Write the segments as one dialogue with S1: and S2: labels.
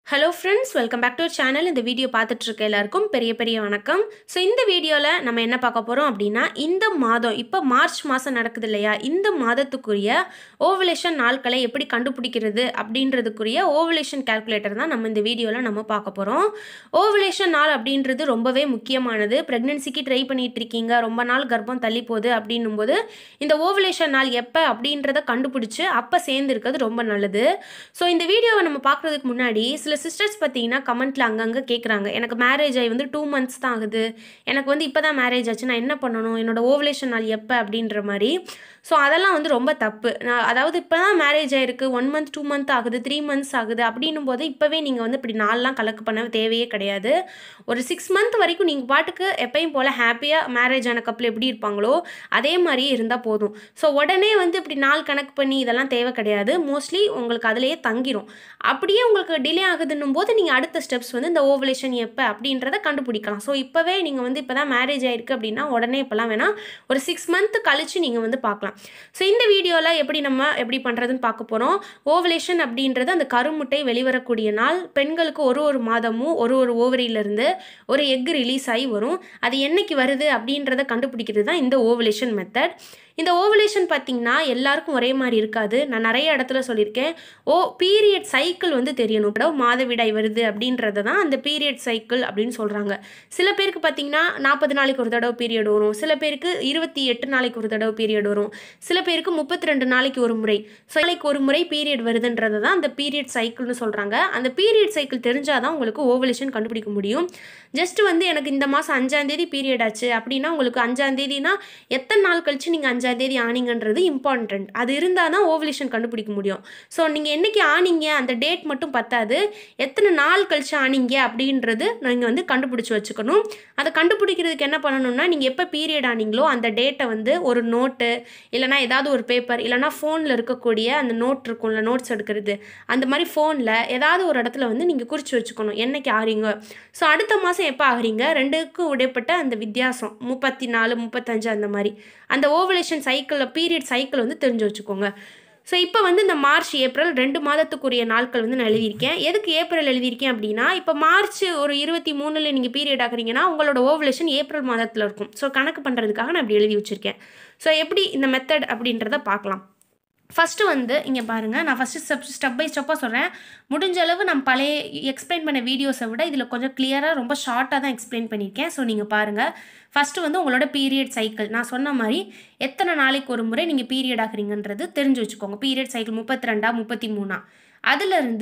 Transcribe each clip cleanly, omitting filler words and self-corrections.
S1: Hello friends, welcome back to our channel. இந்த video பார்த்துட்டு இருக்க எல்லாருக்கும் பெரிய வணக்கம். ஸோ இந்த வீடியோவில் நம்ம என்ன பார்க்க போகிறோம் அப்படின்னா இந்த மாதம் இப்போ மார்ச் மாதம் நடக்குது இல்லையா, இந்த மாதத்துக்குரிய ஓவலேஷன் நாட்களை எப்படி கண்டுபிடிக்கிறது அப்படின்றதுக்குரிய ஓவலேஷன் கால்குலேட்டர் தான் நம்ம இந்த வீடியோவில் நம்ம பார்க்க போகிறோம். ஓவலேஷன் நாள் அப்படின்றது ரொம்பவே முக்கியமானது. ப்ரெக்னென்சிக்கு ட்ரை பண்ணிட்டு இருக்கீங்க, ரொம்ப நாள் கர்ப்பம் தள்ளி போகுது அப்படின்னும் போது இந்த ஓவலேஷன் நாள் எப்போ அப்படின்றத கண்டுபிடிச்சு அப்போ சேர்ந்து இருக்கிறது ரொம்ப நல்லது. ஸோ இந்த வீடியோவை நம்ம பார்க்குறதுக்கு முன்னாடி சில சிஸ்டர்ஸ் பார்த்தீங்கன்னா கமெண்ட்டில் அங்கங்கே கேட்குறாங்க, எனக்கு மேரேஜ் ஆகி 2 months தான் ஆகுது, எனக்கு இப்போ தான் மேரேஜ் ஆச்சு, நான் என்ன பண்ணணும், என்னோட ஓவலேஷன் நாள் எப்போ அப்படின்ற மாதிரி. ஸோ அதெல்லாம் ரொம்ப தப்பு. அதாவது இப்போ தான் மேரேஜ் ஆகிருக்கு, 1 month 2 month ஆகுது, 3 months ஆகுது அப்படின்னும் போது இப்போவே நீங்கள் இப்படி நாள்லாம் கலக்கு பண்ண தேவையே கிடையாது. ஒரு 6 month வரைக்கும் நீங்கள் பாட்டுக்கு எப்பயும் போல் ஹாப்பியாக மேரேஜ் ஆன கப்பில் எப்படி இருப்பாங்களோ அதே மாதிரியே இருந்தால் போதும். ஸோ உடனே இப்படி நாள் கணக்கு பண்ணி இதெல்லாம் தேவை கிடையாது. மோஸ்ட்லி உங்களுக்கு அதிலேயே தங்கிரும். அப்படியே உங்களுக்கு டிலே ஆகுதுன்னும் போது நீங்கள் அடுத்த ஸ்டெப்ஸ் இந்த ஓவலேஷன் எப்போ அப்படின்றத கண்டுபிடிக்கலாம். ஸோ இப்போவே நீங்கள் இப்போ தான் மேரேஜ் ஆகிருக்கு அப்படின்னா உடனே இப்போலாம் வேணாம், ஒரு 6 month கழித்து நீங்கள் பார்க்கலாம். ஸோ இந்த வீடியோவில் எப்படி பண்ணுறதுன்னு பார்க்க போகிறோம். ஓவலேஷன் அப்படின்றது அந்த கருமுட்டை வெளிவரக்கூடிய நாள். பெண்களுக்கு ஒரு மாதமும் ஒரு ஓவரியிலிருந்து ஒரு எக் ரிலீஸ் ஆகி வரும். அது என்னைக்கு வருது அப்படின்றத கண்டுபிடிக்கிறது தான் இந்த ஓவலேஷன் மெத்தட். இந்த ஓவலேஷன் பார்த்திங்கன்னா எல்லாருக்கும் ஒரே மாதிரி இருக்காது. நான் நிறைய இடத்துல சொல்லியிருக்கேன், பீரியட் சைக்கிள் தெரியணும். மாதவிடாய் வருது அப்படின்றத தான் அந்த பீரியட் சைக்கிள் அப்படின்னு சொல்கிறாங்க. சில பேருக்கு பார்த்திங்கன்னா 40 நாளைக்கு ஒரு தடவை பீரியட் வரும், சில பேருக்கு 28 நாளைக்கு ஒரு தடவை பீரியட் வரும், சில பேருக்கு 32 நாளைக்கு ஒரு முறை. ஸோ நாளைக்கு ஒரு முறை பீரியட் வருதுன்றது தான் அந்த பீரியட் சைக்கிள்னு சொல்கிறாங்க. அந்த பீரியட் சைக்கிள் தெரிஞ்சால் தான் உங்களுக்கு ஓவலேஷன் கண்டுபிடிக்க முடியும். ஜஸ்ட் எனக்கு இந்த மாதம் 5ஆம் தேதி பீரியட் ஆச்சு அப்படின்னா உங்களுக்கு 5ஆம் தேதினா எத்தனை நாள் கழிச்சு நீங்கள் 5ஆம் தேதி ஆனீங்கன்றது இம்பார்ட்டன்ட். அது இருந்தால் தான் ஓவலேஷன் கண்டுபிடிக்க முடியும். ஸோ நீங்கள் என்றைக்கு ஆனீங்க அந்த டேட் மட்டும் பத்தாது, எத்தனை நாள் கழிச்சு ஆனீங்க அப்படின்றது நீங்கள் கண்டுபிடிச்சி வச்சுக்கணும். அதை கண்டுபிடிக்கிறதுக்கு என்ன பண்ணணும்னா, நீங்கள் எப்போ பீரியட் ஆனீங்களோ அந்த டேட்டை ஒரு நோட்டு இல்லைனா ஏதாவது ஒரு பேப்பர் இல்லைனா ஃபோனில் இருக்கக்கூடிய அந்த நோட் இருக்கும்ல, நோட்ஸ் எடுக்கிறது, அந்த மாதிரி ஃபோனில் ஏதாவது ஒரு இடத்துல நீங்கள் குறித்து வச்சுக்கணும் என்னைக்கு ஆறீங்க. ஸோ அடுத்த மாதம் எப்போ ஆகிறீங்க, ரெண்டுக்கும் இடைப்பட்ட அந்த வித்தியாசம் 34 35 அந்த மாதிரி அந்த ஓவலேஷன் சைக்கிளில் பீரியட் சைக்கிள் தெரிஞ்சு வச்சுக்கோங்க. ஸோ இப்போ இந்த மார்ச் ஏப்ரல் 2 மாதத்துக்குரிய நாட்கள் நான் எழுதியிருக்கேன். எதுக்கு ஏப்ரல் எழுதியிருக்கேன் அப்படின்னா, இப்போ மார்ச் ஒரு 23 நீங்கள் பீரியட் ஆகுறீங்கன்னா உங்களோட ஓவலேஷன் ஏப்ரல் மாதத்தில் இருக்கும். ஸோ கணக்கு பண்ணுறதுக்காக நான் இப்படி எழுதி வச்சுருக்கேன். ஸோ எப்படி இந்த மெத்தட் அப்படின்றத பார்க்கலாம். ஃபஸ்ட்டு இங்கே பாருங்கள், நான் ஃபஸ்ட்டு ஸ்டெப் பை ஸ்டெப்பாக சொல்கிறேன். முடிஞ்ச அளவு நான் பழைய எக்ஸ்பிளைன் பண்ண வீடியோஸை விட இதில் கொஞ்சம் கிளியராக ரொம்ப ஷார்ட்டாக தான் எக்ஸ்பிளைன் பண்ணியிருக்கேன். ஸோ நீங்கள் பாருங்கள். ஃபஸ்ட்டு உங்களோட பீரியட் சைக்கிள் நான் சொன்ன மாதிரி எத்தனை நாளைக்கு ஒரு முறை நீங்கள் பீரியட் ஆகுறீங்கன்றது தெரிஞ்சு வச்சுக்கோங்க. பீரியட் சைக்கிள் 32 33 அதிலிருந்து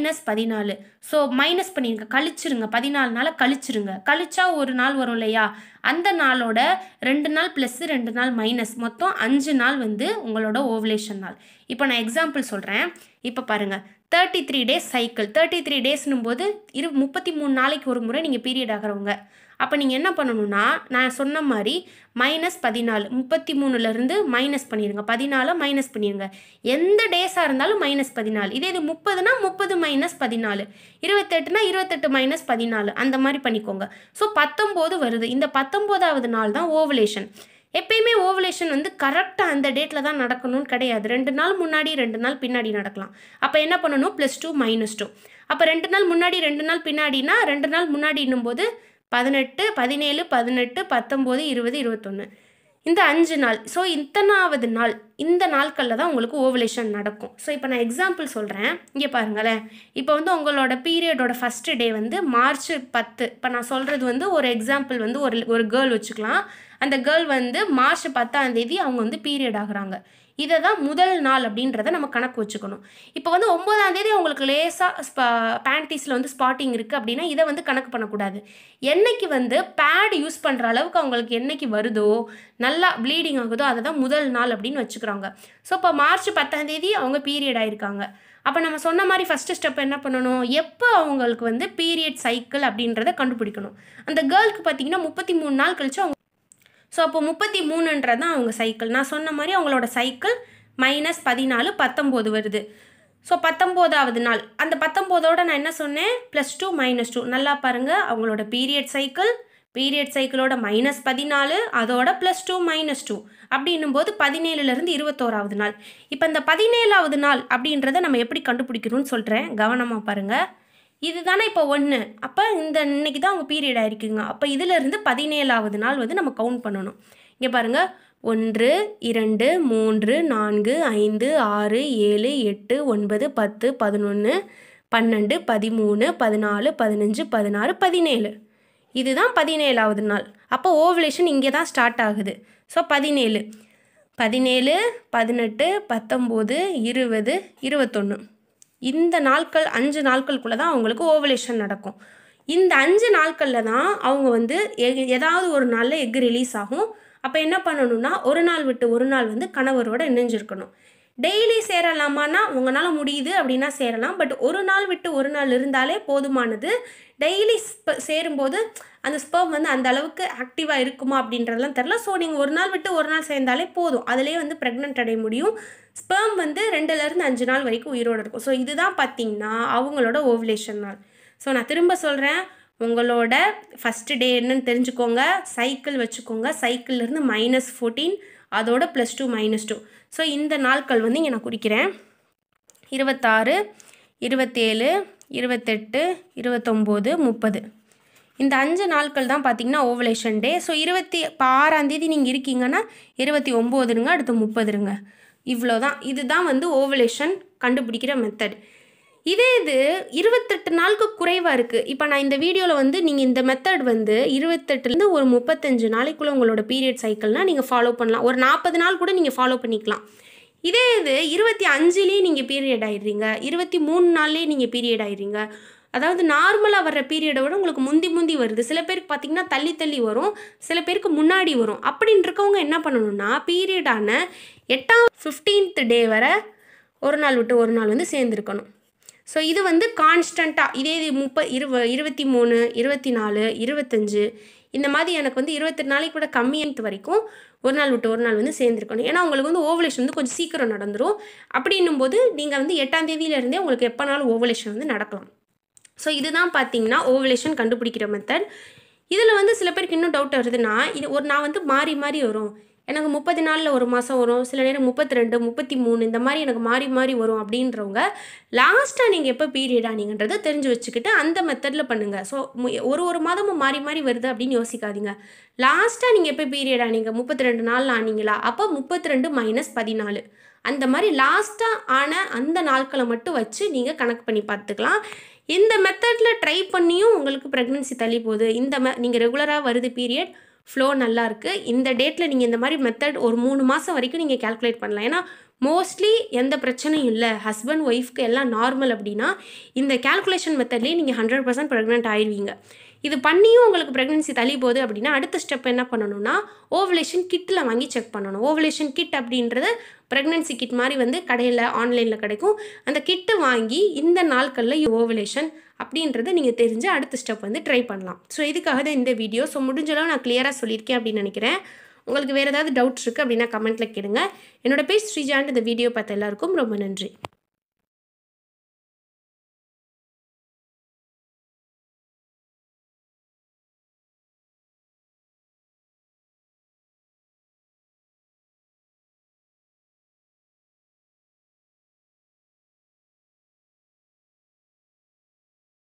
S1: -14. ஸோ மைனஸ் பண்ணிடுங்க, கழிச்சிருங்க, 14 நாளை கழிச்சிருங்க. கழிச்சா ஒரு நாள் வரும் இல்லையா, அந்த நாளோட 2 நாள் ப்ளஸ் 2 நாள் மைனஸ், மொத்தம் 5 நாள் உங்களோட ஓவலேஷன் நாள். இப்போ நான் எக்ஸாம்பிள் சொல்கிறேன். இப்போ பாருங்கள், 33 days சைக்கிள். 33 daysனும் போது 33 நாளைக்கு ஒரு முறை நீங்கள் பீரியட் ஆகிறவங்க. அப்போ நீங்கள் என்ன பண்ணணும்னா, நான் சொன்ன மாதிரி -14 33லேருந்து மைனஸ் பண்ணிடுங்க, 14 மைனஸ் பண்ணிடுங்க. எந்த டேஸாக இருந்தாலும் -14. இதே இது 30னா 30 - 14, 28னா 28 - 14 அந்த மாதிரி பண்ணிக்கோங்க. ஸோ 19 வருது. இந்த 19வது நாள் தான் ஓவலேஷன். எப்பயுமே ஓவலேஷன் கரெக்டாக அந்த டேட்டில் தான் நடக்கணும்னு கிடையாது. 2 நாள் முன்னாடி 2 நாள் பின்னாடி நடக்கலாம். அப்போ என்ன பண்ணணும், +2 -2. அப்போ 2 நாள் முன்னாடி 2 நாள் பின்னாடினா 2 நாள் முன்னாடின்னும் போது 18 17 18 19 20 21 இந்த 5 நாள். ஸோ இத்தனாவது நாள், இந்த நாட்களில் தான் உங்களுக்கு ஓவலேஷன் நடக்கும். ஸோ இப்போ நான் எக்ஸாம்பிள் சொல்கிறேன். இங்கே பாருங்களேன். இப்போ உங்களோட பீரியடோட ஃபஸ்ட்டு டே மார்ச் 10. இப்போ நான் சொல்கிறது ஒரு எக்ஸாம்பிள் ஒரு கேர்ள் வச்சுக்கலாம். அந்த கேர்ள் மார்ச் 10ஆம் தேதி அவங்க பீரியட் ஆகுறாங்க. இதை தான் முதல் நாள் அப்படின்றத நம்ம கணக்கு வச்சுக்கணும். இப்போ 9ஆம் தேதி அவங்களுக்கு லேசாக பேண்டீஸில் ஸ்பாட்டிங் இருக்குது அப்படின்னா இதை கணக்கு பண்ணக்கூடாது. என்னைக்கு பேட் யூஸ் பண்ணுற அளவுக்கு அவங்களுக்கு என்னைக்கு வருதோ, நல்லா ப்ளீடிங் ஆகுதோ, அதை தான் முதல் நாள் அப்படின்னு வச்சுக்கிறாங்க. ஸோ இப்போ மார்ச் 10ஆம் தேதி அவங்க பீரியட் ஆகிருக்காங்க. அப்போ நம்ம சொன்ன மாதிரி ஃபஸ்ட்டு ஸ்டெப் என்ன பண்ணணும், எப்போ அவங்களுக்கு பீரியட் சைக்கிள் அப்படின்றத கண்டுபிடிக்கணும். அந்த கேர்ளுக்கு பார்த்திங்கன்னா 33 நாள் கழிச்சு அவங்க. ஸோ அப்போ 33ன்றது தான் அவங்க சைக்கிள். நான் சொன்ன மாதிரி அவங்களோட சைக்கிள் -14 19 வருது. ஸோ 19வது நாள். அந்த 19ஓட நான் என்ன சொன்னேன், +2 -2. நல்லா பாருங்கள், அவங்களோட பீரியட் சைக்கிளோட -14 அதோட +2 -2 அப்படின்னும் போது 17லேருந்து 21வது நாள். இப்போ இந்த 17வது நாள் அப்படின்றத நம்ம எப்படி கண்டுபிடிக்கணும்னு சொல்கிறேன், கவனமாக பாருங்கள். இதுதானே இப்போ 1. அப்போ இன்னைக்கு தான் அவங்க பீரியட் ஆயிருக்குங்க. அப்போ இதிலிருந்து 17வது நாள் வந்து நம்ம கவுண்ட் பண்ணணும். இங்கே பாருங்கள், 1 2 3 4 5 6 7 8 9 10 11 12 13 14 15 16 17. இதுதான் 17வது நாள். அப்போ ஓவலேஷன் இங்கே தான் ஸ்டார்ட் ஆகுது. ஸோ 17 17 18 19 20 21 இந்த நாட்கள் 5 நாட்களுக்குள்ளே தான் அவங்களுக்கு ஓவலேஷன் நடக்கும். இந்த 5 நாட்களில் தான் அவங்க வந்து ஏதாவது ஒரு நாளில் எக் ரிலீஸ் ஆகும். அப்போ என்ன பண்ணணும்னா ஒரு நாள் விட்டு ஒரு நாள் வந்து கணவரோட இணைஞ்சிருக்கணும். டெய்லி சேரலாமான்னா உங்களால் முடியுது அப்படின்னா சேரலாம். பட் ஒரு நாள் விட்டு ஒரு நாள் இருந்தாலே போதுமானது. டெய்லி சேரும்போது அந்த ஸ்பெர்ம் வந்து அந்த அளவுக்கு ஆக்டிவாக இருக்குமா அப்படின்றதெல்லாம் தெரில. ஸோ நீங்கள் ஒரு நாள் விட்டு ஒரு நாள் சேர்ந்தாலே போதும். அதிலே வந்து ப்ரெக்னென்ட் அடைய முடியும். ஸ்பெர்ம் வந்து 2லேருந்து 5 நாள் வரைக்கும் உயிரோடு இருக்கும். ஸோ இதுதான் பார்த்திங்கன்னா அவங்களோட ஓவலேஷன் நாள். ஸோ நான் திரும்ப சொல்கிறேன், உங்களோட ஃபஸ்ட்டு டே என்னன்னு தெரிஞ்சுக்கோங்க. சைக்கிள் வச்சுக்கோங்க. சைக்கிள்லேருந்து -14 அதோட +2 -2. ஸோ இந்த நாட்கள் வந்து இங்கே நான் குறிக்கிறேன். 26 27 28 29 30. இந்த 5 நாட்கள் தான் பார்த்திங்கன்னா ஓவலேஷன் டே. ஸோ 6ஆம் தேதி நீங்கள் இருக்கீங்கன்னா 29 அடுத்து 30. இவ்வளோதான். இதுதான் வந்து ஓவலேஷன் கண்டுபிடிக்கிற மெத்தட். இது 28 நாளுக்கு குறைவாக இருக்குது. இப்போ நான் இந்த வீடியோவில் வந்து நீங்கள் இந்த மெத்தட் வந்து 28லேருந்து ஒரு 35 நாளைக்குள்ளே உங்களோட பீரியட் சைக்கிள்னால் நீங்கள் ஃபாலோ பண்ணலாம். ஒரு 40 நாள் கூட நீங்கள் ஃபாலோ பண்ணிக்கலாம். இதே 25லேயே நீங்கள் பீரியட் ஆயிடுறீங்க, 23 நாள்லேயே நீங்கள் பீரியட் ஆயிடுறீங்க. அதாவது நார்மலாக வர்ற பீரியடை விட உங்களுக்கு முந்தி வருது. சில பேருக்கு பார்த்திங்கன்னா தள்ளி வரும், சில பேருக்கு முன்னாடி வரும். அப்படின்னு இருக்கவங்க என்ன பண்ணணும்னா பீரியடான 8ஆம் 15th டே வரை ஒரு நாள் விட்டு ஒரு நாள் வந்து சேர்ந்துருக்கணும். ஸோ இது வந்து கான்ஸ்டண்ட்டாக இதே 23 24 25 இந்த மாதிரி எனக்கு வந்து 28 நாளைக்கு கூட கம்மியாக வரைக்கும் ஒரு நாள் விட்டு ஒரு நாள் வந்து சேர்ந்துருக்கணும். ஏன்னா உங்களுக்கு வந்து ஓவலேஷன் வந்து கொஞ்சம் சீக்கிரம் நடந்துடும். அப்படின்னும் போது நீங்கள் வந்து 8ஆம் தேதியிலேருந்தே உங்களுக்கு எப்போனாலும் ஓவலேஷன் வந்து நடக்கலாம். ஸோ இதுதான் பார்த்தீங்கன்னா ஓவலேஷன் கண்டுபிடிக்கிற மெத்தட். இதில் வந்து சில பேருக்கு இன்னும் டவுட் வருதுன்னா, நான் வந்து மாறி வரும். எனக்கு 30 நாளில் ஒரு மாதம் வரும், சில நேரம் 32 33 இந்த மாதிரி எனக்கு மாறி வரும் அப்படின்றவங்க லாஸ்ட்டாக நீங்கள் எப்போ பீரியட் ஆனீங்கன்றதை தெரிஞ்சு வச்சுக்கிட்டு அந்த மெத்தடில் பண்ணுங்கள். ஸோ ஒரு மாதமும் மாறி வருது அப்படின்னு யோசிக்காதீங்க. லாஸ்ட்டாக நீங்கள் எப்போ பீரியட் ஆனீங்க, 32 நாளில் ஆனீங்களா, அப்போ 32 - 14 அந்த மாதிரி லாஸ்ட்டாக ஆன அந்த நாட்களை மட்டும் வச்சு நீங்கள் கணக்கு பண்ணி பார்த்துக்கலாம். இந்த மெத்தடில் ட்ரை பண்ணியும் உங்களுக்கு ப்ரெக்னன்சி தள்ளி போகுது, நீங்கள் ரெகுலராக வருது பீரியட் ஃப்ளோ நல்லா இருக்குது, இந்த டேட்டில் நீங்கள் இந்த மாதிரி மெத்தட் ஒரு 3 மாதம் வரைக்கும் நீங்கள் கால்குலேட் பண்ணலாம். ஏன்னா மோஸ்ட்லி எந்த பிரச்சனையும் இல்லை, ஹஸ்பண்ட் ஒய்ஃப்க்கு எல்லாம் நார்மல் அப்படின்னா இந்த கால்குலேஷன் மெத்தட்லேயே நீங்கள் 100% ப்ரெக்னென்ட் ஆயிடுவீங்க. இது பண்ணியும் உங்களுக்கு ப்ரெக்னன்சி தள்ளி போகுது அப்படின்னா அடுத்த ஸ்டெப் என்ன பண்ணணும்னா ஓவலேஷன் கிட்டில் வாங்கி செக் பண்ணணும். ஓவலேஷன் கிட் அப்படின்றது ப்ரெக்னன்சி கிட் மாதிரி வந்து கடையில் ஆன்லைனில் கிடைக்கும். அந்த கிட்டு வாங்கி இந்த நாட்களில் ஓவலேஷன் அப்படின்றத நீங்கள் தெரிஞ்சு அடுத்த ஸ்டெப் வந்து ட்ரை பண்ணலாம். ஸோ இதுக்காக தான் இந்த வீடியோ. ஸோ முடிஞ்சளவு நான் கிளியராக சொல்லியிருக்கேன் அப்படின்னு நினைக்கிறேன். உங்களுக்கு வேறு ஏதாவது டவுட்ஸ் இருக்குது அப்படின்னா கமெண்ட்டில் கேளுங்க. என்னோட பேர் ஸ்ரீஜான். இந்த வீடியோ பார்த்த எல்லாருக்கும் ரொம்ப நன்றி.